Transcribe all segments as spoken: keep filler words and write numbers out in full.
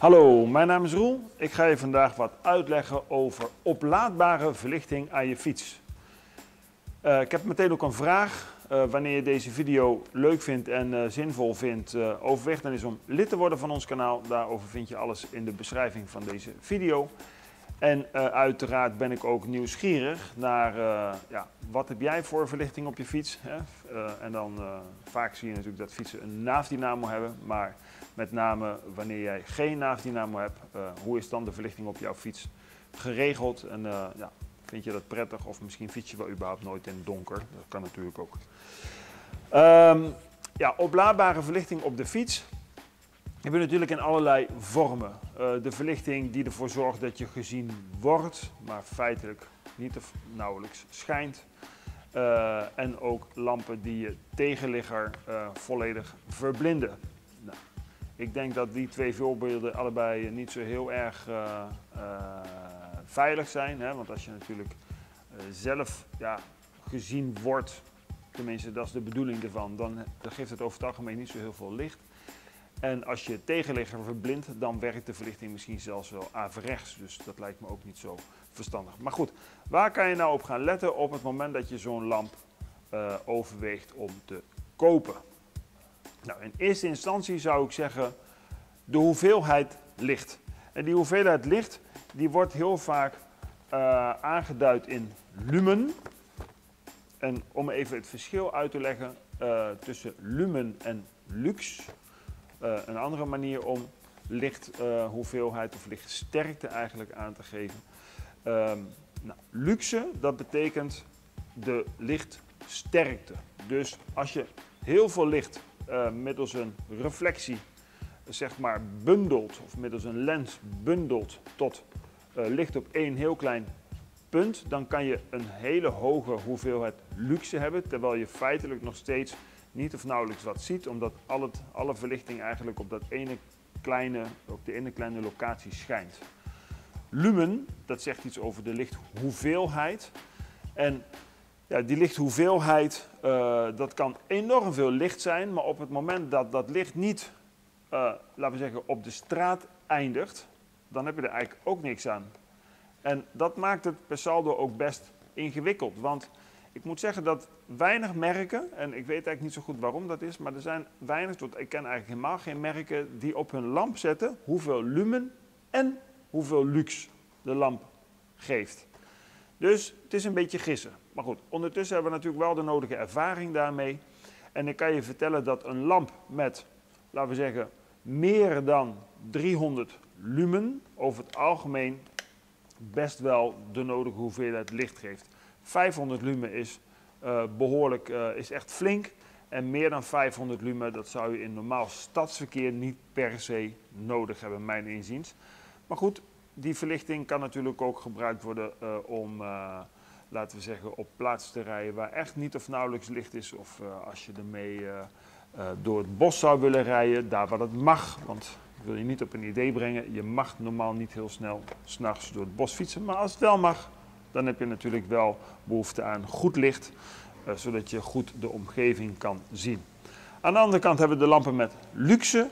Hallo, mijn naam is Roel. Ik ga je vandaag wat uitleggen over oplaadbare verlichting aan je fiets. Uh, ik heb meteen ook een vraag. Uh, wanneer je deze video leuk vindt en uh, zinvol vindt, uh, overweeg dan eens om lid te worden van ons kanaal. Daarover vind je alles in de beschrijving van deze video. En uh, uiteraard ben ik ook nieuwsgierig naar uh, ja, wat heb jij voor verlichting op je fiets. Hè? Uh, en dan uh, vaak zie je natuurlijk dat fietsen een naafdynamo hebben, maar met name wanneer jij geen naafdynamo hebt, uh, hoe is dan de verlichting op jouw fiets geregeld? En uh, ja, vind je dat prettig of misschien fiets je wel überhaupt nooit in het donker? Dat kan natuurlijk ook. Um, ja, oplaadbare verlichting op de fiets heb je natuurlijk in allerlei vormen. Uh, de verlichting die ervoor zorgt dat je gezien wordt, maar feitelijk niet of nauwelijks schijnt. Uh, en ook lampen die je tegenligger uh, volledig verblinden. Nou, ik denk dat die twee voorbeelden allebei niet zo heel erg uh, uh, veilig zijn. Hè? Want als je natuurlijk uh, zelf ja, gezien wordt, tenminste dat is de bedoeling ervan, dan, dan geeft het over het algemeen niet zo heel veel licht. En als je tegenligger verblindt, dan werkt de verlichting misschien zelfs wel averechts. Dus dat lijkt me ook niet zo verstandig. Maar goed, waar kan je nou op gaan letten op het moment dat je zo'n lamp uh, overweegt om te kopen? Nou, in eerste instantie zou ik zeggen de hoeveelheid licht. En die hoeveelheid licht die wordt heel vaak uh, aangeduid in lumen. En om even het verschil uit te leggen uh, tussen lumen en lux. Uh, een andere manier om lichthoeveelheid uh, of lichtsterkte eigenlijk aan te geven. Uh, nou, luxe, dat betekent de lichtsterkte. Dus als je heel veel licht uh, middels een reflectie zeg maar bundelt, of middels een lens bundelt tot uh, licht op één heel klein punt, dan kan je een hele hoge hoeveelheid luxe hebben, terwijl je feitelijk nog steeds niet of nauwelijks wat ziet, omdat al het, alle verlichting eigenlijk op, dat ene kleine, op de ene kleine locatie schijnt. Lumen, dat zegt iets over de lichthoeveelheid. En ja, die lichthoeveelheid, uh, dat kan enorm veel licht zijn, maar op het moment dat dat licht niet, uh, laten we zeggen, op de straat eindigt, dan heb je er eigenlijk ook niks aan. En dat maakt het per saldo ook best ingewikkeld, want ik moet zeggen dat weinig merken, en ik weet eigenlijk niet zo goed waarom dat is, maar er zijn weinig, tot ik ken eigenlijk helemaal geen merken die op hun lamp zetten hoeveel lumen en hoeveel lux de lamp geeft. Dus het is een beetje gissen. Maar goed, ondertussen hebben we natuurlijk wel de nodige ervaring daarmee. En ik kan je vertellen dat een lamp met, laten we zeggen, meer dan driehonderd lumen over het algemeen best wel de nodige hoeveelheid licht geeft. vijfhonderd lumen is uh, behoorlijk, uh, is echt flink. En meer dan vijfhonderd lumen, dat zou je in normaal stadsverkeer niet per se nodig hebben, mijn inziens. Maar goed, die verlichting kan natuurlijk ook gebruikt worden uh, om, uh, laten we zeggen, op plaats te rijden waar echt niet of nauwelijks licht is. Of uh, als je ermee uh, uh, door het bos zou willen rijden, daar waar dat mag. Want ik wil je niet op een idee brengen, je mag normaal niet heel snel 's nachts door het bos fietsen. Maar als het wel mag, dan heb je natuurlijk wel behoefte aan goed licht, uh, zodat je goed de omgeving kan zien. Aan de andere kant hebben we de lampen met luxe,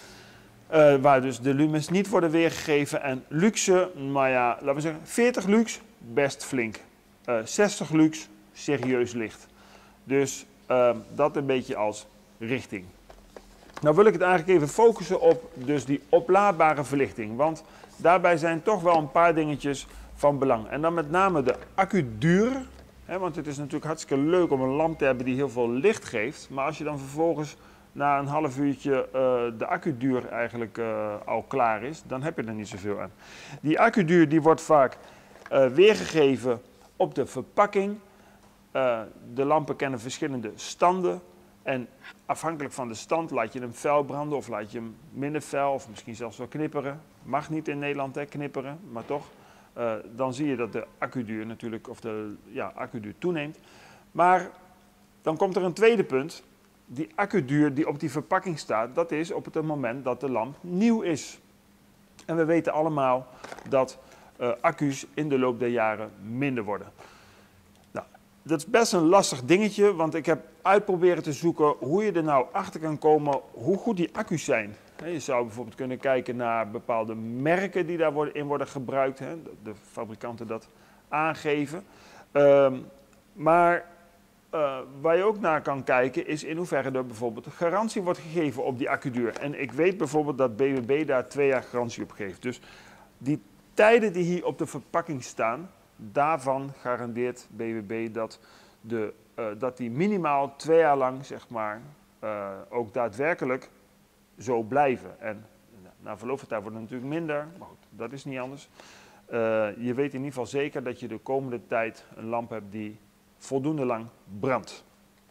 uh, waar dus de lumens niet worden weergegeven. En luxe, maar ja, laten we zeggen, veertig lux, best flink. Uh, zestig lux, serieus licht. Dus uh, dat een beetje als richting. Nou wil ik het eigenlijk even focussen op dus die oplaadbare verlichting, want daarbij zijn toch wel een paar dingetjes van belang. En dan met name de accuduur, hè, want het is natuurlijk hartstikke leuk om een lamp te hebben die heel veel licht geeft. Maar als je dan vervolgens na een half uurtje uh, de accuduur eigenlijk uh, al klaar is, dan heb je er niet zoveel aan. Die accuduur die wordt vaak uh, weergegeven op de verpakking. Uh, de lampen kennen verschillende standen. En afhankelijk van de stand laat je hem fel branden of laat je hem minder fel of misschien zelfs wel knipperen. Mag niet in Nederland, hè, knipperen, maar toch. Uh, dan zie je dat de accuduur natuurlijk, of de ja, accuduur toeneemt. Maar dan komt er een tweede punt. Die accuduur die op die verpakking staat, dat is op het moment dat de lamp nieuw is. En we weten allemaal dat uh, accu's in de loop der jaren minder worden. Nou, dat is best een lastig dingetje, want ik heb uitproberen te zoeken hoe je er nou achter kan komen hoe goed die accu's zijn. Je zou bijvoorbeeld kunnen kijken naar bepaalde merken die daarin worden gebruikt. Hè, de fabrikanten dat aangeven. Um, maar uh, waar je ook naar kan kijken is in hoeverre er bijvoorbeeld een garantie wordt gegeven op die accuduur. En ik weet bijvoorbeeld dat B W B daar twee jaar garantie op geeft. Dus die tijden die hier op de verpakking staan, daarvan garandeert B W B dat, de, uh, dat die minimaal twee jaar lang, zeg maar, uh, ook daadwerkelijk zo blijven. En na verloop van tijd wordt het natuurlijk minder, maar goed, dat is niet anders. Uh, je weet in ieder geval zeker dat je de komende tijd een lamp hebt die voldoende lang brandt.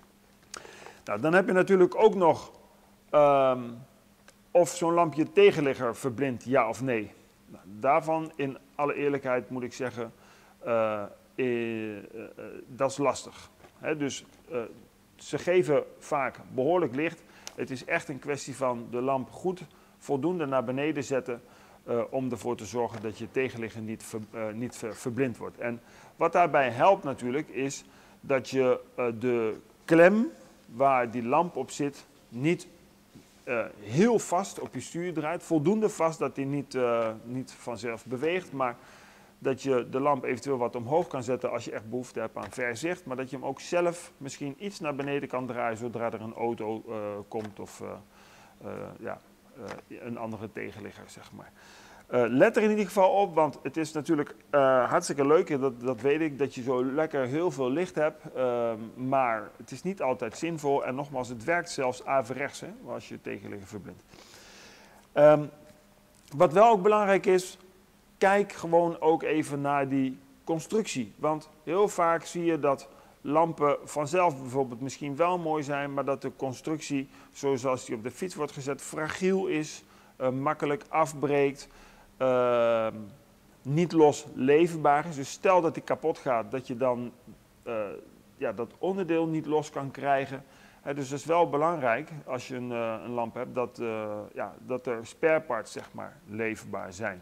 Nou, dan heb je natuurlijk ook nog um, of zo'n lampje tegenligger verblindt, ja of nee. Nou, daarvan in alle eerlijkheid moet ik zeggen, uh, uh, uh, dat is lastig. He, dus uh, ze geven vaak behoorlijk licht. Het is echt een kwestie van de lamp goed voldoende naar beneden zetten uh, om ervoor te zorgen dat je tegenligger niet, ver, uh, niet ver, verblind wordt. En wat daarbij helpt natuurlijk is dat je uh, de klem waar die lamp op zit niet uh, heel vast op je stuur draait. Voldoende vast dat die niet, uh, niet vanzelf beweegt, maar dat je de lamp eventueel wat omhoog kan zetten als je echt behoefte hebt aan verzicht. Maar dat je hem ook zelf misschien iets naar beneden kan draaien zodra er een auto uh, komt of uh, uh, ja, uh, een andere tegenligger, zeg maar. Uh, let er in ieder geval op, want het is natuurlijk uh, hartstikke leuk, dat, dat weet ik, dat je zo lekker heel veel licht hebt. Uh, maar het is niet altijd zinvol en nogmaals, het werkt zelfs averechts, hè, als je tegenligger verblindt. Um, wat wel ook belangrijk is, kijk gewoon ook even naar die constructie. Want heel vaak zie je dat lampen vanzelf bijvoorbeeld misschien wel mooi zijn, maar dat de constructie, zoals die op de fiets wordt gezet, fragiel is, uh, makkelijk afbreekt, uh, niet los leverbaar is. Dus stel dat die kapot gaat, dat je dan uh, ja, dat onderdeel niet los kan krijgen. He, dus dat is wel belangrijk als je een, uh, een lamp hebt, dat, uh, ja, dat er spare parts, zeg maar, leverbaar zijn.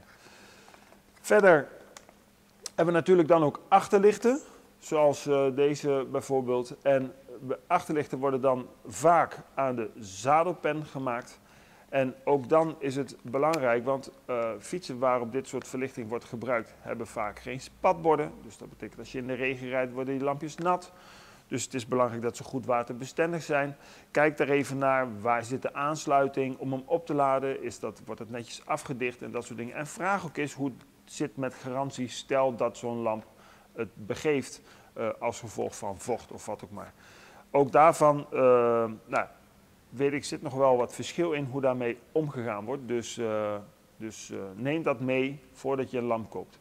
Verder hebben we natuurlijk dan ook achterlichten, zoals uh, deze bijvoorbeeld. En achterlichten worden dan vaak aan de zadelpen gemaakt. En ook dan is het belangrijk, want uh, fietsen waarop dit soort verlichting wordt gebruikt, hebben vaak geen spatborden. Dus dat betekent als je in de regen rijdt, worden die lampjes nat. Dus het is belangrijk dat ze goed waterbestendig zijn. Kijk daar even naar, waar zit de aansluiting om hem op te laden? Is dat, wordt het netjes afgedicht en dat soort dingen. En vraag ook eens hoe het zit met garantie. Stel dat zo'n lamp het begeeft uh, als gevolg van vocht of wat ook maar. Ook daarvan, uh, nou, weet ik, zit nog wel wat verschil in hoe daarmee omgegaan wordt. Dus, uh, dus uh, neem dat mee voordat je een lamp koopt.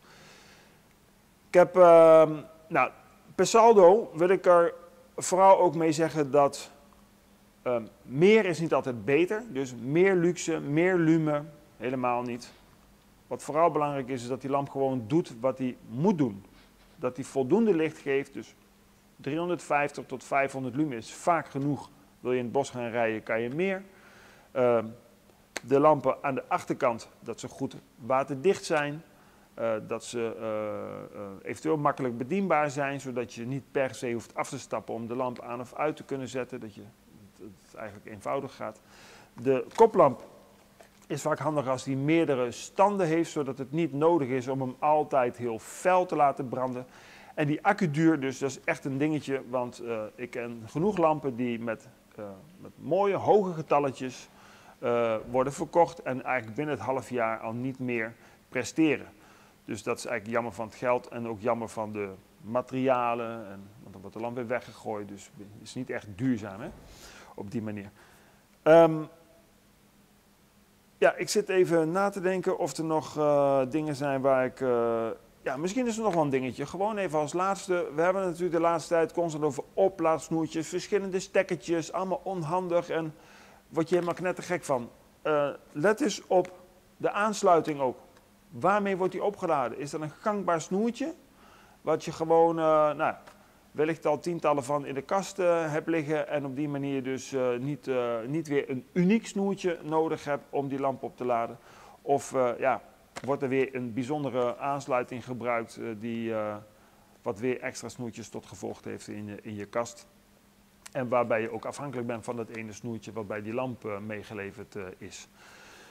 Ik heb, uh, nou, per saldo wil ik er vooral ook mee zeggen dat uh, meer is niet altijd beter. Dus meer luxe, meer lume, helemaal niet. Wat vooral belangrijk is, is dat die lamp gewoon doet wat hij moet doen. Dat hij voldoende licht geeft, dus driehonderdvijftig tot vijfhonderd lumen is vaak genoeg. Wil je in het bos gaan rijden, kan je meer. Uh, de lampen aan de achterkant, dat ze goed waterdicht zijn. Uh, dat ze uh, uh, eventueel makkelijk bedienbaar zijn, zodat je niet per se hoeft af te stappen om de lamp aan of uit te kunnen zetten. Dat, je, dat het eigenlijk eenvoudig gaat. De koplamp is vaak handig als die meerdere standen heeft, zodat het niet nodig is om hem altijd heel fel te laten branden. En die accuduur, dus dat is echt een dingetje, want uh, ik ken genoeg lampen die met, uh, met mooie hoge getalletjes uh, worden verkocht en eigenlijk binnen het half jaar al niet meer presteren. Dus dat is eigenlijk jammer van het geld en ook jammer van de materialen, en, want dan wordt de lamp weer weggegooid, dus het is niet echt duurzaam, hè, op die manier. Um, ja, ik zit even na te denken of er nog uh, dingen zijn waar ik... Uh, ja, misschien is er nog wel een dingetje. Gewoon even als laatste. We hebben natuurlijk de laatste tijd constant over oplaadsnoertjes, verschillende stekkertjes, allemaal onhandig en word je helemaal knettergek van. Uh, let eens op de aansluiting ook. Waarmee wordt die opgeladen? Is dat een gangbaar snoertje? Wat je gewoon, uh, nou, wellicht al tientallen van in de kast uh, hebt liggen en op die manier dus uh, niet, uh, niet weer een uniek snoertje nodig hebt om die lamp op te laden. Of uh, ja, wordt er weer een bijzondere aansluiting gebruikt uh, die uh, wat weer extra snoertjes tot gevolg heeft in je, in je kast. En waarbij je ook afhankelijk bent van dat ene snoertje wat bij die lamp uh, meegeleverd uh, is.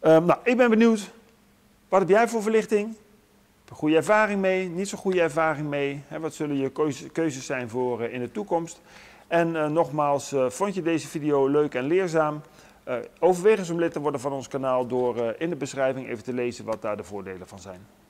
Um, nou, ik ben benieuwd, wat heb jij voor verlichting? Heb je een goede ervaring mee, niet zo'n goede ervaring mee? Hè, wat zullen je keuzes, keuzes zijn voor uh, in de toekomst? En uh, nogmaals, uh, vond je deze video leuk en leerzaam? Uh, overweeg eens om lid te worden van ons kanaal door uh, in de beschrijving even te lezen wat daar de voordelen van zijn.